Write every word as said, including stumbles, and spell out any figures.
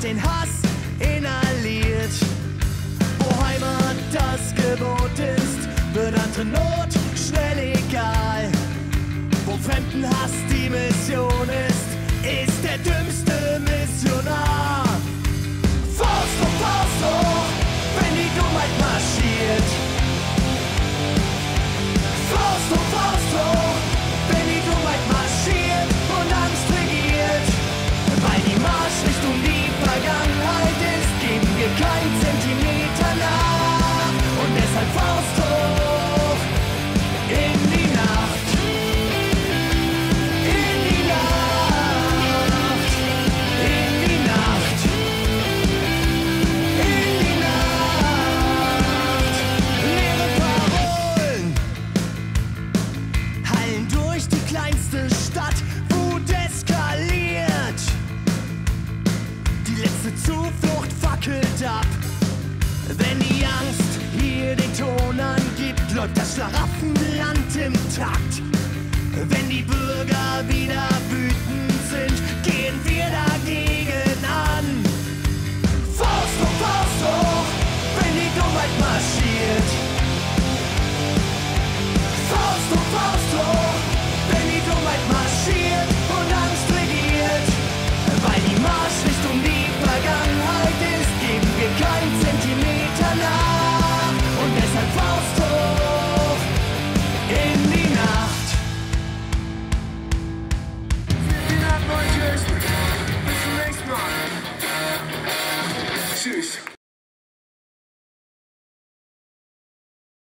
den Hass inhaliert. Wo Heimat das Gebot ist, wird andere Not schnell egal. Wo Fremdenhass die Mission ist, ist der dümmste Missionar. Faust hoch, Faust hoch, wenn die Dummheit marschiert. Faust hoch, Faust hoch, wenn die Dummheit marschiert und Angst regiert. Weil die Marschrichtung die Vergangenheit ist, geben wir keinen Zentimeter nach. Und deshalb Faust hoch in die Nacht. In die Nacht. In die Nacht. In die Nacht. Leere Parolen hallen durch die kleinste Stadt. Wut eskaliert. Die letzte Zuflucht fackelt ab. Wenn die Angst hier den Ton angibt, läuft das Schlaraffenland im Takt. Wenn die Bürger wieder